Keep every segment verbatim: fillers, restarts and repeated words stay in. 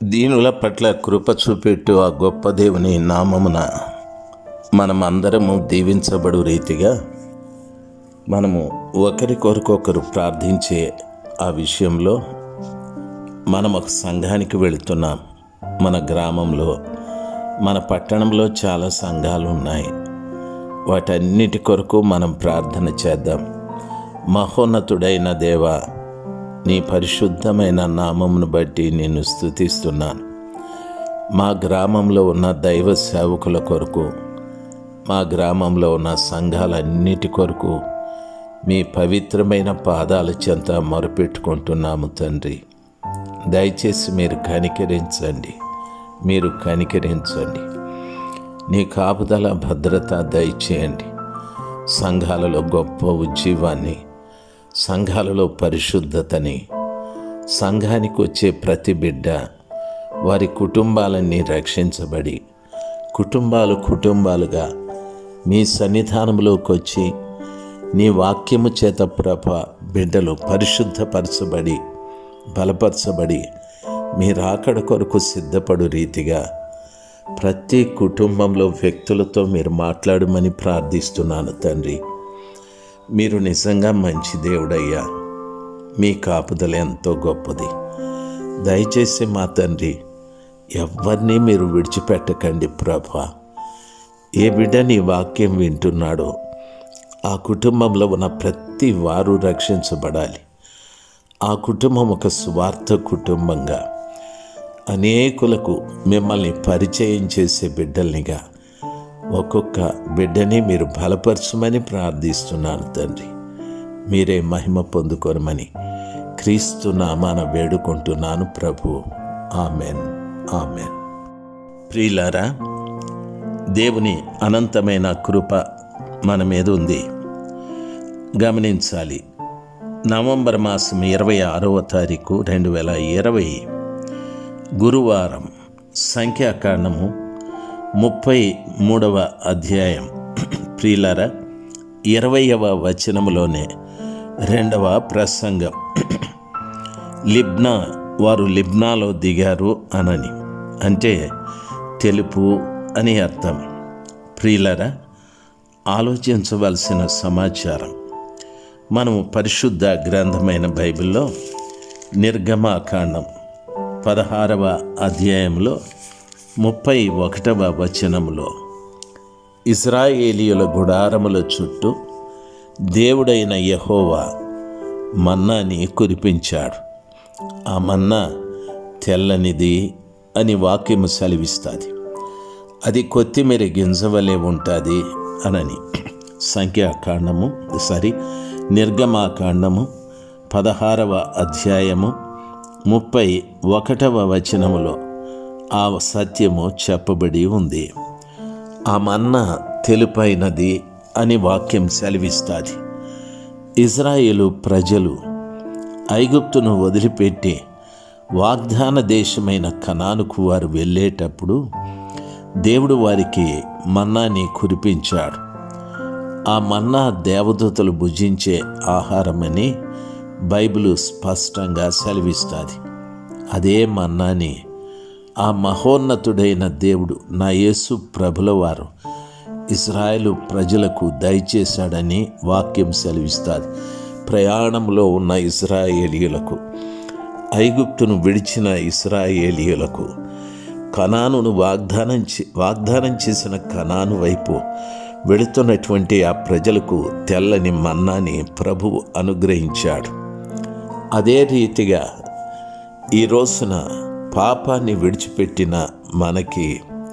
దీనుల పట్ల కృప చూపెట్టు ఆ గొప్ప దేవుని నామమున మనమందరము దీవించబడు రీతిగా మనము ఒకరికొరకొకరు ప్రార్థించే ఆ విషయంలో మనం ఒక సంఘానికి వెళుతున్నాం. మన గ్రామంలో, మన పట్టణంలో చాలా సంఘాలు ఉన్నాయి. వాటన్నిటి కొరకు మనం ప్రార్థన చేద్దాం. మహోన్నతుడైన దేవా, నీ పరిశుద్ధమైన నామమును బట్టి నేను స్తుతిస్తున్నాను. మా గ్రామంలో ఉన్న దైవ సేవకుల కొరకు, మా గ్రామంలో ఉన్న సంఘాలన్నిటి కొరకు మీ పవిత్రమైన పాదాల చెంత మొరపెట్టుకుంటున్నాము తండ్రి. దయచేసి మీరు కనికరించండి, మీరు కనికరించండి. నీ కాపుదల భద్రత దయచేయండి. సంఘాలలో గొప్ప ఉజ్జీవాన్ని, సంఘాలలో పరిశుద్ధతని, సంఘానికి వచ్చే ప్రతి బిడ్డ వారి కుటుంబాలన్నీ రక్షించబడి కుటుంబాలు కుటుంబాలుగా మీ సన్నిధానంలోకి వచ్చి నీ వాక్యము చేత ప్రభ బిడ్డలు పరిశుద్ధపరచబడి బలపరచబడి మీ రాకడ కొరకు సిద్ధపడు రీతిగా ప్రతి కుటుంబంలో వ్యక్తులతో మీరు మాట్లాడమని ప్రార్థిస్తున్నాను తండ్రి. మీరు నిజంగా మంచి దేవుడయ్యా. మీ కాపుదల ఎంతో గొప్పది. దయచేసి మా తండ్రి, ఎవరిని మీరు విడిచిపెట్టకండి ప్రభా. ఏ బిడ్డ నీ వాక్యం వింటున్నాడో ఆ కుటుంబంలో ఉన్న ప్రతి వారు రక్షించబడాలి. ఆ కుటుంబం ఒక స్వార్థ కుటుంబంగా అనేకులకు మిమ్మల్ని పరిచయం చేసే బిడ్డల్నిగా ఒక్కొక్క బిడ్డని మీరు బలపరచమని ప్రార్థిస్తున్నాను తండ్రి. మీరే మహిమ పొందుకోరమని క్రీస్తు నామాన వేడుకుంటున్నాను ప్రభు. Amen, amen. ప్రియులారా, దేవుని అనంతమైన కృప మన మీద ఉంది. గమనించాలి. నవంబర్ మాసం ఇరవై ఆరవ తారీఖు రెండు వేల ఇరవై గురువారం, సంఖ్యాకాండము ముప్పై మూడవ అధ్యాయం. ప్రియులారా, ఇరవైవ వచనములోనే రెండవ ప్రసంగం. లిబ్నా, వారు లిబ్నాలో దిగారు అనని, అంటే తెలుపు అని అర్థం. ప్రియులారా, ఆలోచించవలసిన సమాచారం. మనము పరిశుద్ధ గ్రంథమైన బైబిల్లో నిర్గమాకాండం పదహారవ అధ్యాయంలో ముప్పై ఒకటవ వచనములో ఇశ్రాయేలీయుల గుడారముల చుట్టూ దేవుడైన యెహోవా మన్నాని కురిపించాడు. ఆ మన్నా తెల్లనిది అని వాక్యము సెలవిస్తుంది. అది కొత్తిమీర గింజవలే ఉంటుంది అనని. సంఖ్యాకాండము సరి నిర్గమాకాండము పదహారవ అధ్యాయము ముప్పై ఒకటవ వచనములో ఆ సత్యము చెప్పబడి ఉంది. ఆ మన్నా తెలుపైనది అని వాక్యం సెలవిస్తుంది. ఇజ్రాయేలు ప్రజలు ఐగుప్తును వదిలిపెట్టి వాగ్దాన దేశమైన కనానుకు వారు వెళ్ళేటప్పుడు దేవుడు వారికి మన్నాని కురిపించాడు. ఆ మన్నా దేవదూతలు భుజించే ఆహారమని బైబిలు స్పష్టంగా సెలవిస్తుంది. అదే మన్నాని ఆ మహోన్నతుడైన దేవుడు నా యేసు ప్రభుల వారు ఇశ్రాయేలు ప్రజలకు దయచేశాడని వాక్యం సెలవిస్తుంది. ప్రయాణంలో ఉన్న ఇశ్రాయేలీయులకు, ఐగుప్తును విడిచిన ఇశ్రాయేలీయులకు, కనానును వాగ్దానం వాగ్దానం చేసిన కనాను వైపు వెళుతున్నటువంటి ఆ ప్రజలకు తెల్లని మన్నాని ప్రభువు అనుగ్రహించాడు. అదే రీతిగా ఈ రోజున పాపాన్ని విడిచిపెట్టిన మనకి,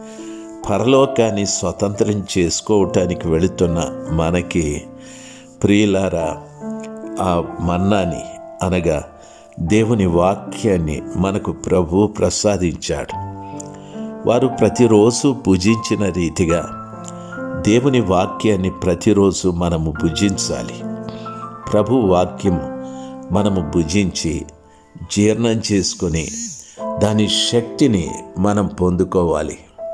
పరలోకాన్ని స్వతంత్రం చేసుకోవటానికి వెళుతున్న మనకి, ప్రియులారా, ఆ మన్నాని అనగా దేవుని వాక్యాన్ని మనకు ప్రభువు ప్రసాదించాడు. వారు ప్రతిరోజు భుజించిన రీతిగా దేవుని వాక్యాన్ని ప్రతిరోజు మనము భుజించాలి. ప్రభు వాక్యం మనము భుజించి జీర్ణం చేసుకొని దాని శక్తిని మనం పొందుకోవాలి.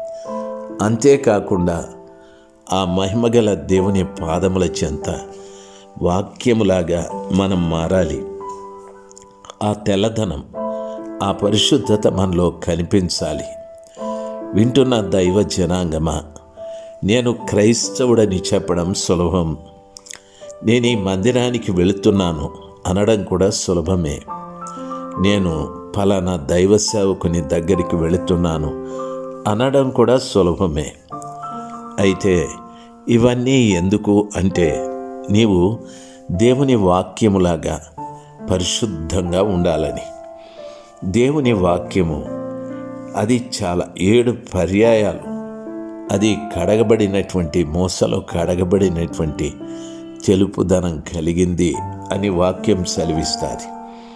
అంతేకాకుండా ఆ మహిమగల దేవుని పాదముల చెంత వాక్యములాగా మనం మారాలి. ఆ తెల్లదనం, ఆ పరిశుద్ధత మనలో కనిపించాలి. వింటున్న దైవ జనాంగమా, నేను క్రైస్తవుడని చెప్పడం సులభం, నేను ఈ మందిరానికి వెళుతున్నాను అనడం కూడా సులభమే, నేను ఫలానా దైవ సేవకుని దగ్గరికి వెళుతున్నాను అనడం కూడా సులభమే. అయితే ఇవన్నీ ఎందుకు అంటే, నీవు దేవుని వాక్యములాగా పరిశుద్ధంగా ఉండాలని. దేవుని వాక్యము అది చాలా ఏడు పర్యాయాలు అది కడగబడినటువంటి, మోసలో కడగబడినటువంటి తెలుపుదనం కలిగింది అని వాక్యం సెలవిస్తుంది.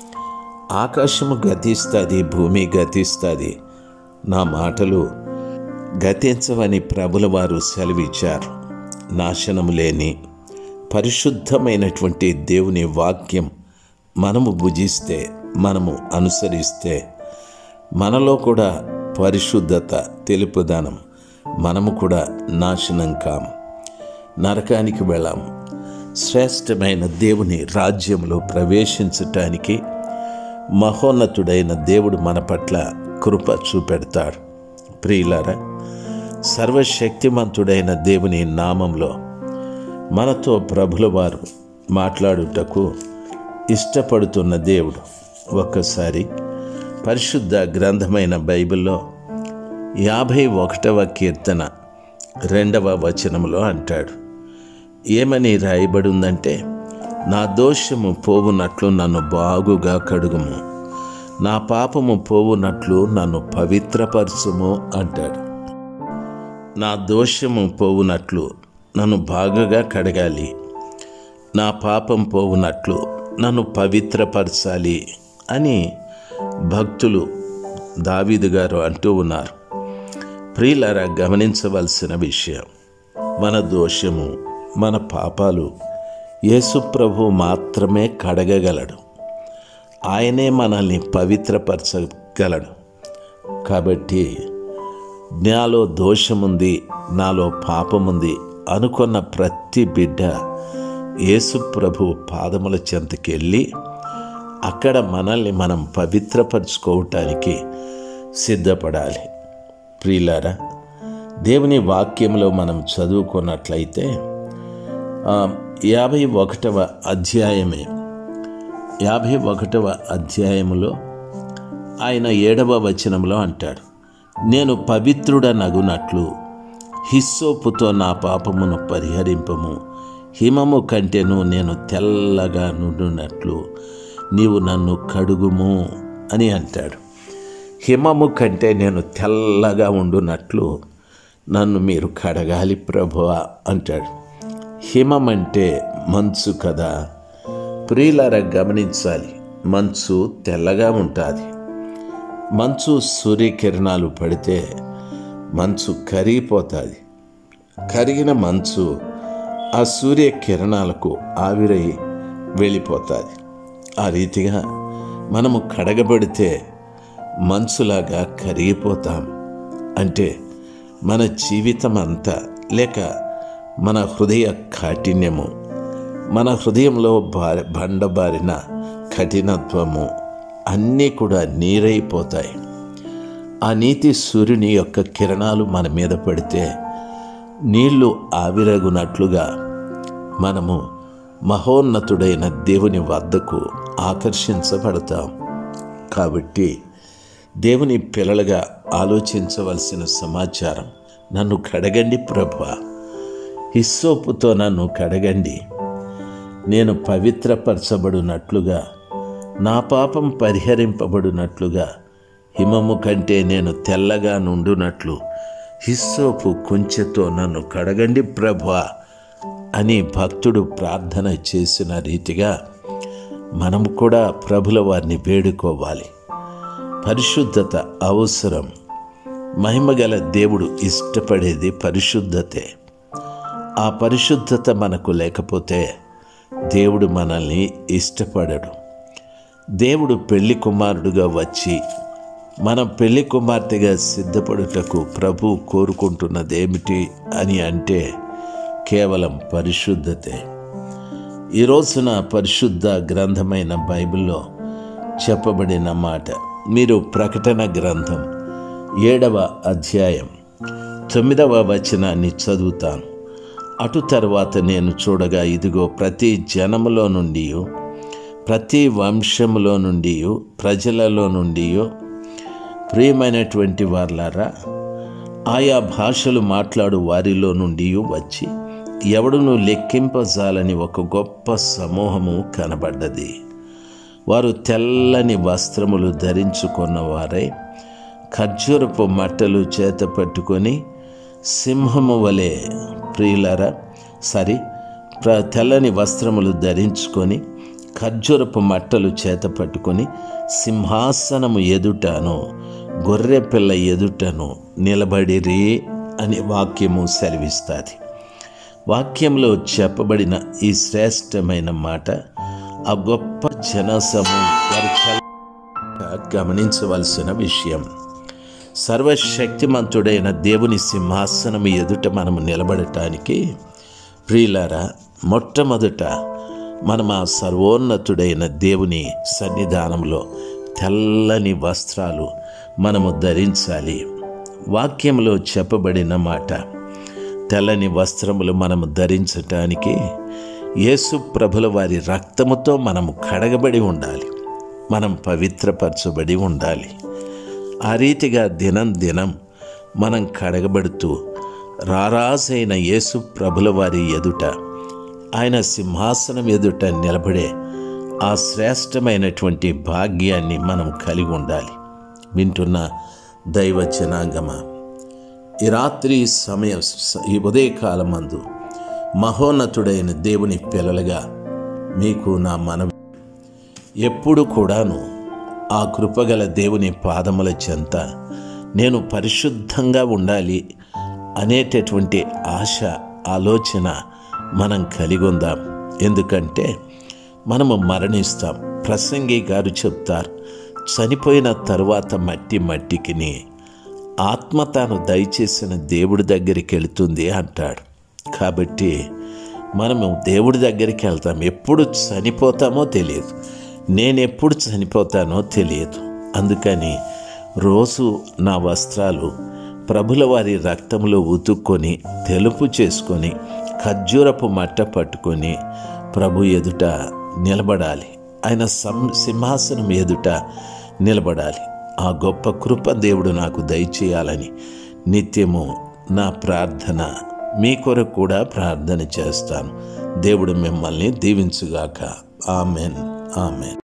ఆకాశము గతిస్తుంది, భూమి గతిస్తుంది, నా మాటలు గతించవని ప్రభుల వారు సెలవిచ్చారు. నాశనము లేని పరిశుద్ధమైనటువంటి దేవుని వాక్యం మనము భుజిస్తే, మనము అనుసరిస్తే, మనలో కూడా పరిశుద్ధత, తెలుపుదనం, మనము కూడా నాశనం కాం, నరకానికి వెళ్ళాం. శ్రేష్టమైన దేవుని రాజ్యంలో ప్రవేశించటానికి మహోన్నతుడైన దేవుడు మన పట్ల కృప చూపెడతాడు. ప్రియులారా, సర్వశక్తిమంతుడైన దేవుని నామంలో మనతో ప్రభుల వారు మాట్లాడుటకు ఇష్టపడుతున్న దేవుడు. ఒక్కసారి పరిశుద్ధ గ్రంథమైన బైబిల్లో యాభై ఒకటవ కీర్తన రెండవ వచనంలో అంటాడు, ఏమని రాయబడి ఉందంటే, నా దోషము పోవునట్లు నన్ను బాగుగా కడుగుము, నా పాపము పోవునట్లు నన్ను పవిత్రపరచుము అంటాడు. నా దోషము పోవునట్లు నన్ను బాగుగా కడగాలి, నా పాపం పోవునట్లు నన్ను పవిత్రపరచాలి అని భక్తులు దావీదు గారు అంటూ ఉన్నారు. ప్రియులారా, గమనించవలసిన విషయం, మన దోషము, మన పాపాలు యేసు ప్రభు మాత్రమే కడగగలడు. ఆయనే మనల్ని పవిత్రపరచగలడు. కాబట్టి నాలో దోషముంది, నాలో పాపముంది అనుకున్న ప్రతి బిడ్డ యేసు ప్రభు పాదముల చెంతకి వెళ్ళి అక్కడ మనల్ని మనం పవిత్రపరచుకోవటానికి సిద్ధపడాలి. ప్రియులారా, దేవుని వాక్యంలో మనం చదువుకున్నట్లయితే యాభై ఒకటవ అధ్యాయమే యాభై ఒకటవ అధ్యాయములో ఆయన ఏడవ వచనంలో అంటాడు, నేను పవిత్రుడనగునట్లు హిస్సోపుతో నా పాపమును పరిహరింపము, హిమము కంటేను నేను తెల్లగా నుండునట్లు నీవు నన్ను కడుగుము అని అంటాడు. హిమము కంటే నేను తెల్లగా ఉండునట్లు నన్ను మీరు కడగాలి ప్రభువా అంటాడు. హిమం అంటే మంచు కదా. ప్రియులారా, గమనించాలి, మంచు తెల్లగా ఉంటుంది. మంచు సూర్యకిరణాలు పడితే మంచు కరిగిపోతుంది. కరిగిన మంచు ఆ సూర్యకిరణాలకు ఆవిరై వెళ్ళిపోతుంది. ఆ రీతిగా మనము కడగబడితే మంచులాగా కరిగిపోతాం. అంటే మన జీవితం అంతా, లేక మన హృదయ కాఠిన్యము, మన హృదయంలో బారి బండబారిన కఠినత్వము అన్నీ కూడా నీరైపోతాయి. ఆ నీతి సూర్యుని యొక్క కిరణాలు మన మీద పడితే నీళ్లు ఆవిరగునట్లుగా మనము మహోన్నతుడైన దేవుని వద్దకు ఆకర్షించబడతాం. కాబట్టి దేవుని పిల్లలుగా ఆలోచించవలసిన సమాచారం, నన్ను కడగండి ప్రభువా, హిస్సోపుతో నన్ను కడగండి, నేను పవిత్రపరచబడినట్లుగా, నా పాపం పరిహరింపబడినట్లుగా, హిమము కంటే నేను తెల్లగా నుండునట్లు హిస్సోపు కుంచెతో నన్ను కడగండి ప్రభువా అని భక్తుడు ప్రార్థన చేసిన రీతిగా మనము కూడా ప్రభుల వారిని వేడుకోవాలి. పరిశుద్ధత అవసరం. మహిమగల దేవుడు ఇష్టపడేది పరిశుద్ధతే. ఆ పరిశుద్ధత మనకు లేకపోతే దేవుడు మనల్ని ఇష్టపడడు. దేవుడు పెళ్లి కుమారుడుగా వచ్చి మనం పెళ్లి కుమార్తెగా సిద్ధపడుటకు ప్రభు కోరుకుంటున్నదేమిటి అని అంటే కేవలం పరిశుద్ధతే. ఈ రోజున పరిశుద్ధ గ్రంథమైన బైబిల్లో చెప్పబడిన మాట, మీరు ప్రకటన గ్రంథం ఏడవ అధ్యాయం తొమ్మిదవ వచనాన్ని చదువుతాను. అటు తర్వాత నేను చూడగా, ఇదిగో ప్రతి జనములో నుండి, ప్రతి వంశములో నుండి, ప్రజలలో నుండి, ప్రియమైనటువంటి వార్లారా, ఆయా భాషలు మాట్లాడు వారిలో నుండి వచ్చి ఎవడును లెక్కింపజాలని ఒక గొప్ప సమూహము కనబడ్డది. వారు తెల్లని వస్త్రములు ధరించుకున్న వారై ఖర్జూరపు మట్టలు చేత పట్టుకొని సింహము వలె, ప్రియులారా సరి ప్ర తెల్లని వస్త్రములు ధరించుకొని ఖర్జూరపు మట్టలు చేత పట్టుకొని సింహాసనము ఎదుటను గొర్రె పిల్ల ఎదుటను నిలబడిరి అని వాక్యము సెలవిస్తుంది. వాక్యంలో చెప్పబడిన ఈ శ్రేష్టమైన మాట ఆ గొప్ప జనసమూహం వారి గమనించవలసిన విషయం. సర్వశక్తిమంతుడైన దేవుని సింహాసనం ఎదుట మనము నిలబడటానికి ప్రియులారా, మొట్టమొదట మనం ఆ సర్వోన్నతుడైన దేవుని సన్నిధానంలో తెల్లని వస్త్రాలు మనము ధరించాలి. వాక్యంలో చెప్పబడిన మాట, తెల్లని వస్త్రములు మనము ధరించటానికి యేసు ప్రభుల వారి రక్తముతో మనము కడగబడి ఉండాలి, మనం పవిత్రపరచబడి ఉండాలి. ఆ రీతిగా దినం దినం మనం కడగబడుతూ రారాజైన యేసు ప్రభుల వారి ఎదుట, ఆయన సింహాసనం ఎదుట నిలబడే ఆ శ్రేష్టమైనటువంటి భాగ్యాన్ని మనం కలిగి ఉండాలి. వింటున్న దైవ జనాంగమా, ఈ రాత్రి సమయం, ఈ ఉదయకాలమందు మహోన్నతుడైన దేవుని పిల్లలుగా మీకు నా మనవి, ఎప్పుడు కూడాను ఆ కృపగల దేవుని పాదముల చెంత నేను పరిశుద్ధంగా ఉండాలి అనేటటువంటి ఆశ, ఆలోచన మనం కలిగి ఉందాం. ఎందుకంటే మనము మరణిస్తాం. ప్రసంగి గారు చెప్తారు, చనిపోయిన తరువాత మట్టి మట్టికిని, ఆత్మ తాను దయచేసిన దేవుడి దగ్గరికి వెళుతుంది అంటాడు. కాబట్టి మనము దేవుడి దగ్గరికి వెళ్తాం. ఎప్పుడు చనిపోతామో తెలియదు, నేను ఎప్పుడు చనిపోతానో తెలియదు. అందుకని రోజు నా వస్త్రాలు ప్రభుల వారి రక్తంలో ఉతుక్కొని తెలుపు చేసుకొని ఖర్జూరపు మట్ట పట్టుకొని ప్రభు ఎదుట నిలబడాలి. ఆయన సం సింహాసనం ఎదుట నిలబడాలి. ఆ గొప్ప కృప దేవుడు నాకు దయచేయాలని నిత్యము నా ప్రార్థన. మీ కొరకు కూడా ప్రార్థన చేస్తాను. దేవుడు మిమ్మల్ని దీవించుగాక. Amen, amen.